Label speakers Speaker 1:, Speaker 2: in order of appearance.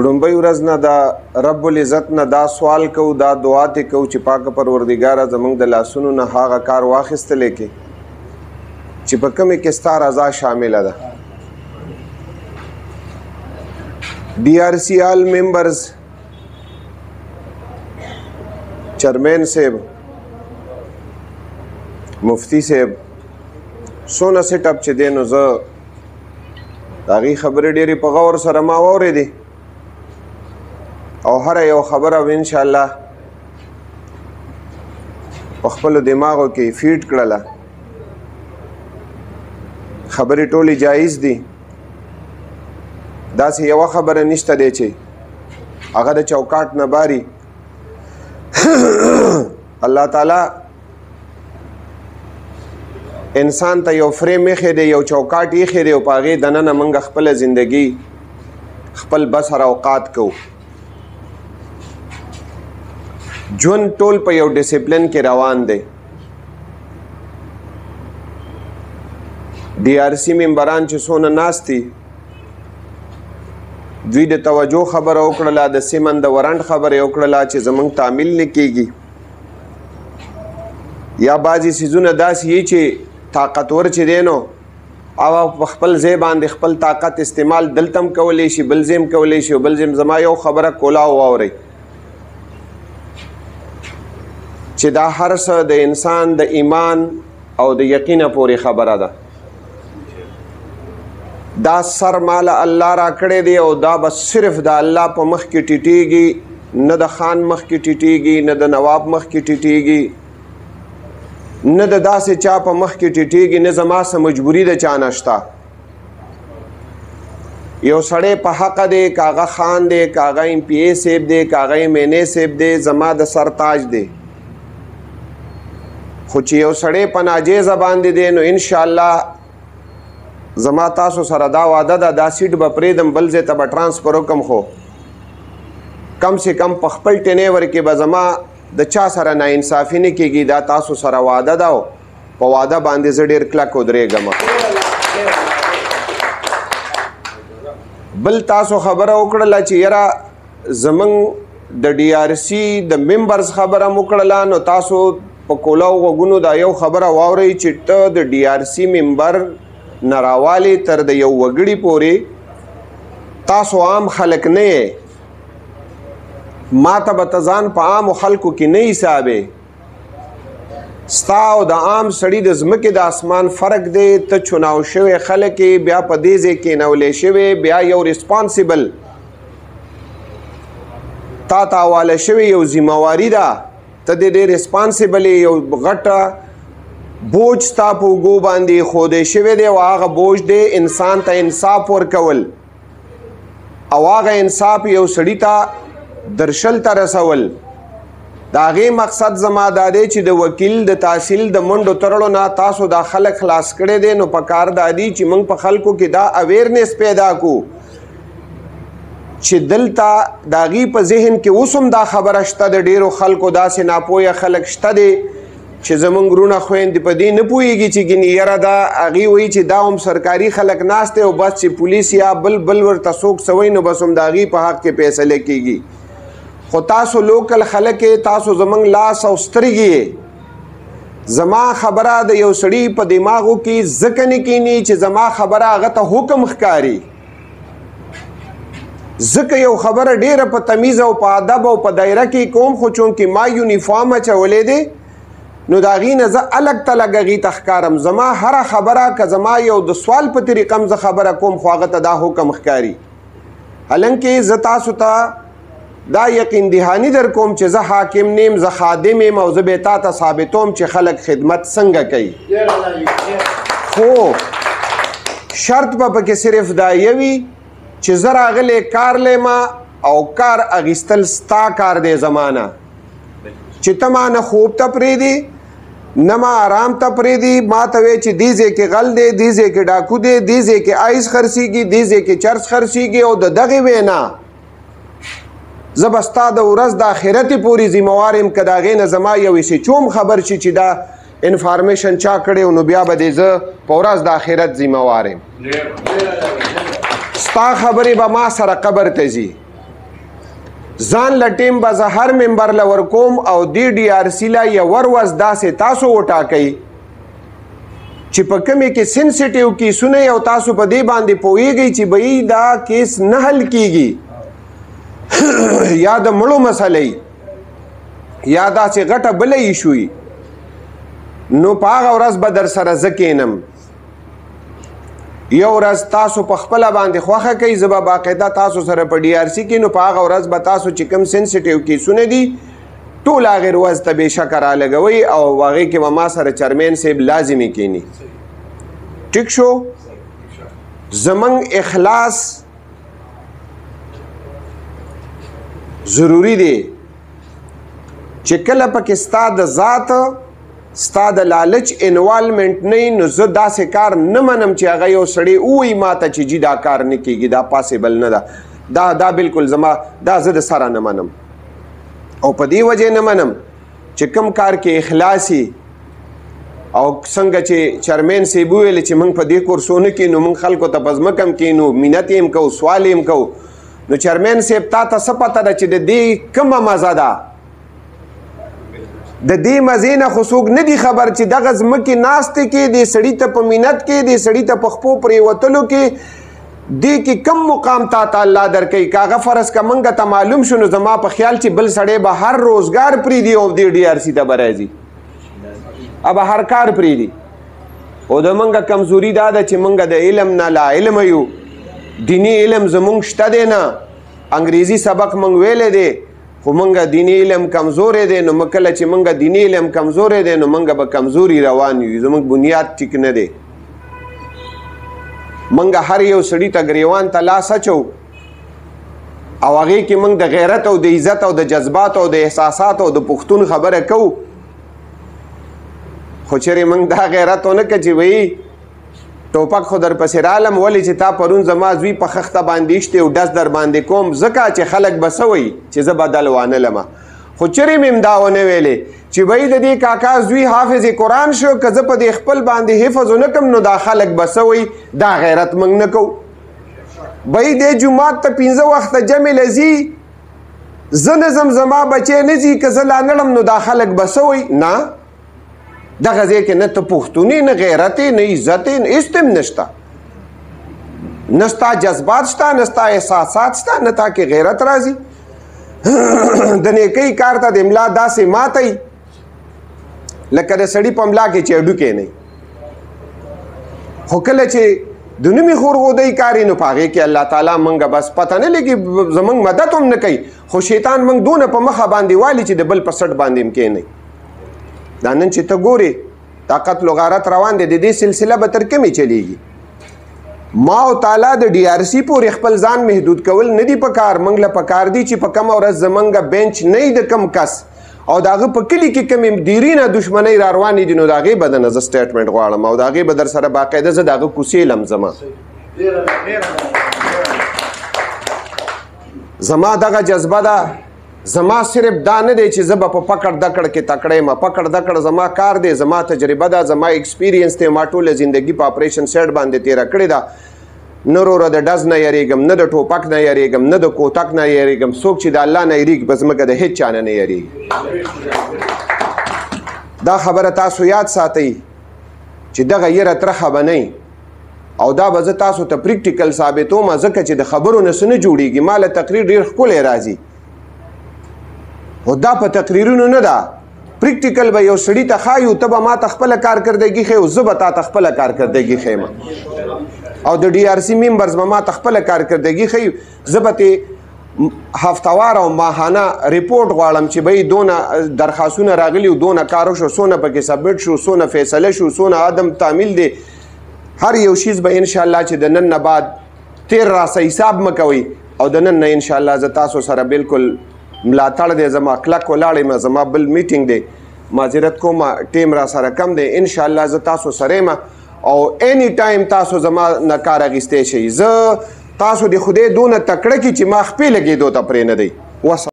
Speaker 1: لومبۍ ورځ نه دا رب العزت نه دا سوال کو دا دعا ته کو چې پاک پروردګار زمونږ د لاسونو نه هغه کار واخیستلې کې چې په کومه کې ستا رضا شامل ده. DRC all members چیرمین صاحب مفتی صاحب سونه سیټ اپ چې دینو زه داغي خبرې ډېرې په غور سره ما واورېدې او هر یو خبره ان شاء الله په خپل دماغو کې فیډ کړله. خبرې ټولې جایز دي، داسې یوه خبره نشته دی چې هغه د چوکاټ نه باري. الله تعالی انسان ته یو فریم ایښی دی، یو چوکاټ ایښی دی او په هغې دننه موږ خپله زندګي خپل بسر اوقات کوو. ژوند ټول په یو ډسپلن کې روان دی. DRC ممبران چې څونه ناست دي دوی د توجه خبره وکړله، د سیمن د ورنډ خبره وکړله چې زمونږ تعمیل نه کېږي، یا بعضې څیزونه داسې یي چې طاقتور چې دی نو او په خپل ځای باندې خپل طاقت استعمال دلته هم کولی شي، بل ځای هم کولی شي او بل ځای زما یو خبره کولاو واورئ چې دا هر څه د انسان د ایمان او د یقینه پورې خبره ده. دا سر مال الله را کړی دی او دا بس صرف د الله په مخ کې ټیټیږي، نه د خان مخ کې ټیټیږي، نه د نواب مخ کې ټیټیږي، نه د داسې چا په مخ کې ټیټیږي، نه زما څه مجبوري د چا نشته. یو سړی په حق دی، کاغه خان دی، کاغه MPA صاحب دی، کاغه MNA صاحب دی، زما د سر تاج دی. خو چې یو سړی په ناجیزه باندې دی نو انشاءالله زما تاسو سره دا وعده ده دا سیټ به پرېږدم بل ځای ته به ټرانسفر وکړم، خو کم سے کم په خپل ټینیور کې به زما د چا سره ناانصافي نه کېږي. دا تاسو سره وعده ده او په وعده باندې زه ډېر کلک ودرېږم. بل تاسو خبره وکړله چې یاره زمونږ د DRC د ممبرز خبره مو کړله، نو تاسو په کولاو غوږونو دا یو خبره واورئ چې ته د DRC ممبر نه راوالې تر د یو وګړي پورې تاسو عام خلک نه یې، ما ته به ته ځان په عامو خلکو کې نه حسابې. ستا او د عام سړي د ځمکې د اسمان فرق دی. ته چناو شوی خلک یې، بیا په دې ځای کېنولی شوی، بیا یو ریسپانسیبل تا ته حواله شوی یو ذمهواري ده، ته د دې ریسپانسیبل یو غټه بوج ستا په اوږو باندې ښودی شوی دی او هغه بوج دی انسان ته انصاف ورکول او هغه انصاف یو سړي ته درشل ته رسول. د هغې مقصد زما دا دی چې د وکیل د تحصیل د منډو تړلو نه تاسو دا خلک خلاص کړی دی. نو په کار دا دی چې موږ په خلکو کې دا اویرنس پیدا کړو چې دلته د هغې په ذهن کې اوس هم دا خبره شته د ډېرو خلکو داسې ناپوهه خلک شته دی چې زمونږ وروڼه خویندې په دې نه پوهېږي چې ګینې یاره دا هغې وایي چې دا هم سرکاري خلک ناست دی او بس چې پولیس یا بل ورته څوک څه وایي نو بس هم د هغې په حق کې فیصله کېږي. خو تاسو لوکل خلک یې، تاسو زمونږ لاس او سترګې یې. زما خبره د یو سړي په دماغو کې ځکه نه کیني چې زما خبره هغه ته حکم ښکاري. ځکه یو خبره ډېره په تمیز او په ادب او په دایره کې کوم، خو چونکې ما یونیفارم اچولی دی نو د هغې نه زه الګ تلګ هغې ته ښکارم. زما هره خبره که زما یو د سوال په طریقه هم زه خبره کوم خو هغه ته دا حکم ښکاري. حالانکې زه تاسو ته دا یقین دهاني در کوم چې زه حاکم نیم، زه خادم یم او زه به تا ته ثابتوم چې خلک خدمت څنګه کوي. خو شرط به پکې صرف دا یوي چې زه راغلی کار لیما او کار اخیستل ستا کار دی زمانه، چې ته ما نه خوب ته پرېږدي نه ما آرام ته پرېږدي. ما ته وایې چې دې ځای کې غل دی، دې ځای کې ډاکو دی، دې ځای کې آیس خرڅېږي، دې ځای کې چرس خرڅېږي او د دغې وینا زه به ستا د ورځ د آخرتې پورې ذمهوار یم. که د هغې نه زما یو چوم خبر شي چې دا انفارمیشن چا کړی نو بیا به دې زه په ورځ د آخرت ذمهوار یم. ستا خبرې به ما سره قبر ته ځي. ځان له ټیم به زه هر ممبر له ورکوم او دې ډي آر سي له یو ورځ داسې تاسو وټاکئ چې په کومې کې سینسیټیو کیسونه او تاسو په دې باندې پوهیږئ چې به دا کیس نه حل کیږي یا د مړو مسلې یا داسې غټه بله ایشوي نو په هغه ورځ به در سره زه کینم یو ورځ تاسو په خپله باندې خوښه کوئ زه به باقاعده تاسو سره په ډي آر سی کې نو په هغه ورځ به تاسو چې کوم سینسیټیو کیسونه دي ټول هغې ورځ ته بېشکه رالګوئ او هغې کې به ما سره چرمین صاحب لازمي کینی ټیک شو زمونږ اخلاص ضروری دی چې کله پکې ستا د ذات ستا د لالچ انوالمنټ نه نو زه داسې کار نه منم چې هغه یو سړی ووایي ما ته چې جي دا کار نه کېږي دا پاسبل نه ده دا بالکل زما دا زه د سره نه منم او په دې وجې نه منم چې کوم کار کې اخلاصي او څنګه چې چرمین صاحب وویل چې موږ په دې کورسونه کې نو موږ خلکو ته په ځمکه هم کینو منت یې هم کوو سوال یې هم کوو نو چرمین صاحب تا ته څه پته ده چې د دې کومه مزه ده د دې مزې نه خو څوک نه دي خبر چې دغه ځمکې ناستې کې دې سړي ته په منت کې دې سړي ته په خپو پرېوتلو کې دې کې کم مقام تا ته الله درکوي که هغه فرض که موږ ته معلوم شو نو زما په خیال چې بل سړی به هر روزګار پرېږدي او دې ډي آر سی ته به راځي به هر کار پرېږدي او د موږ کمزوري دا ده چې موږ د علم نه لا علم یو دیني علم زموږ شته دی نه انګریزي سبق موږ ویلی دی خو موږ دیني علم کمزوری دی نو کله چې موږ دیني علم کمزوری دی نو موږ به کمزوري روان یو زموږ بنیاد ټیک نه دی موږ هر یو سړي ته ګریوان ته لاس اچو او هغې کې موږ د غیرت او د عزت او د جذبات او د احساسات او د پښتون خبره کوو خو چېرې موږ دا غیرت ونه که چې وایي ټوپک خو در پسې رالم ولې چې تا پرون زما زوی په خښته باندې ایشتې او ډز در باندې کوم ځکه چې خلک به څه وایي چې زه بدل وانه لمه خو چېرې مې هم دا ونه ویلې چې وایي د دې کاکا زوی حافظ قرآن شو که زه په دې خپل باندې حفظ ونه کړم نو دا خلک به څه وایي دا غیرت موږ نه کوو وایي دې جومات ته 15 وخته جمع له ځي زه نه ځم زما بچی نه ځي که زه لا نړم نو دا خلک به څه وایي نه دغه ځای کې نه ته پښتوني نه غیرت نه عزت نه هېڅ هم نشته نه ستا جذبات شته نه ستا احساسات شته نه تا کې غیرت راځي د نیکۍ کار ته د املا داسې ماتئ لکه د سړي په ملا کې چې هډوکی نه خو کله چې د نومې خورغودۍ کاري نو په هغې کې الله تعالی موږ بس پته نه لګي زموږ مدد هم نه کوي خو شیطان موږ دونه په مخه باندې والي چې د بل په سټ باندې هم کښېنئ دا نن چې ته ګورې دا قتل و غارت روان دی د دې سلسله به تر کومې چلیږي ما او تعالی د ډي آر سی پورې خپل ځان محدود کول نه دي پکار موږ له پکار دي چې په کومه ورځ زمونږ بینچ نه د کم کس او د هغه په کلي کې کومې دیرینه دښمنۍ را روانې دي نو د هغې به د نه زه سټیټمنټ غواړم او د هغې به در سره باقاعده زه د هغه کوڅې لمزمه زما دغه جذبه ده زما صرف دا نه دی چې زه به په پکړ دکړ کې تکړه یم پکړ دکړ زما کار دی زما تجربه ده زما ایکسپیرینس دی ما ټوله زندګي په اپریشن سیټ باندې تېره کړې ده نه وروره د ډز نه یریږم نه د ټوپک نه یریږم نه د کوتک نه یریږم څوک چې د الله نه یریږي په ځمکه د هېڅ چا نه یریږي دا خبره تاسو یاد ساتئ چې دغه یره ترخه به نه او دا به زه تاسو ته پریکټیکل ثابتوم ځکه چې د خبرو نه څه نه جوړېږي ما له تقریر ډېر ښکلی راځي خو دا په تقریرونو نه ده پریکټیکل به یو سړي ته ښایو ته به ما ته خپله کارکردګي ښیو زه به تا ته خپله کارکردګي ښیم او د ډي آر سی ممبرز به ما ته خپله کارکردګي ښیو زه به تې هفتوار او ماهانه ریپورټ غواړم چې به دونه درخواستونه راغلي او دونه کار وشو څونه پکې سبمټ شو څونه فیصله شو څونه عدم تعمیل دی هر یو شیز به انشاءالله چې د نن نه بعد تیر راسه حساب مه کوئ او د نن نه انشاءالله زه تاسو سره بالکل ملاتړ دی زما کلک ولاړ یم زما بل میټینګ دی معذرت کوم ټیم را سره کم دی انشاءالله زه تاسو سره یم او اینی ټایم تاسو زما نه کار اخیستی شئ زه تاسو د خدای دونه تکړه کړي چې ما خپې لګېدو ته پرې نه دی